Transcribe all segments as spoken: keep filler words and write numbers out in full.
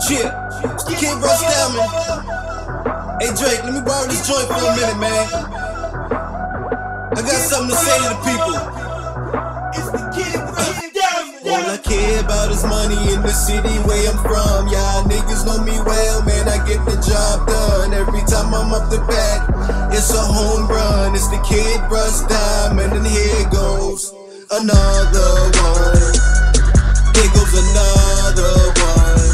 Shit, it's the Kid Russ Diamond. Hey Drake, let me borrow this joint for a minute, man. I got something to say to the people. It's the Kid Russ Diamond. All I care about is money in the city where I'm from. Y'all niggas know me well, man, I get the job done. Every time I'm up the bat, it's a home run. It's the Kid Russ Diamond, and here goes another one. Here goes another one.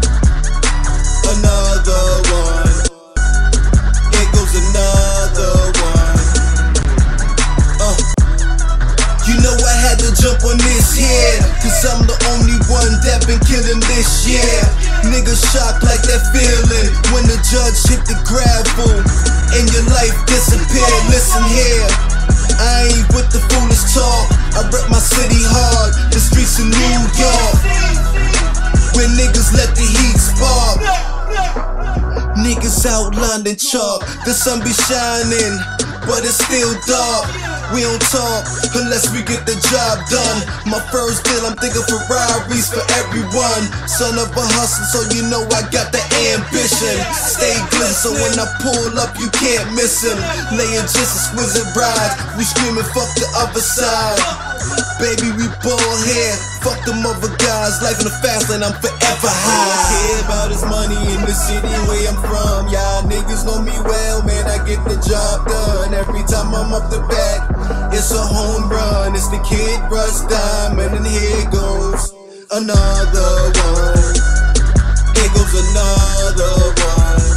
Another one. Here goes another one. Uh. You know I had to jump on this here, cause I'm the only one that been killing this year. Niggas shocked like that feeling when the judge hit the gravel and your life disappeared. Listen here, I ain't with the foolish talk. I rep my city hard, the streets of New York, where niggas let the heat spark. Niggas outlined in chalk, the sun be shining, but it's still dark. We don't talk unless we get the job done. My first deal, I'm thinking Ferraris for everyone. Son of a hustler, so you know I got the ambition. Stay glisten, so when I pull up, you can't miss him. Laying just exquisite rides, we screaming fuck the other side. Baby, we ball here, fuck them other guys. Life in the fast lane, I'm forever high. All I care about is money in the city where I'm from. Y'all niggas know me well, man, I get the job done. Every time I'm up the bat, it's a home run. It's the Kid Russ Diamond, and here goes another one. Here goes another one.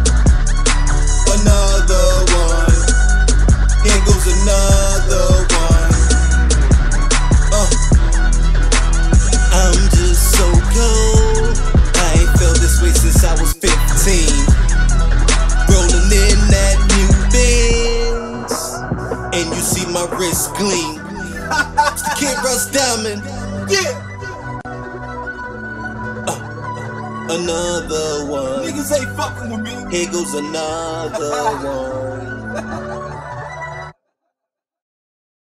Another one. Here goes another one. Uh. I'm just so cold. I ain't felt this way since I was fifteen. Rolling in that new Benz, and you see my wrist gleam. It's the Kid Russ Diamond. Yeah. Uh, another one. Niggas ain't fucking with me. Here goes another one.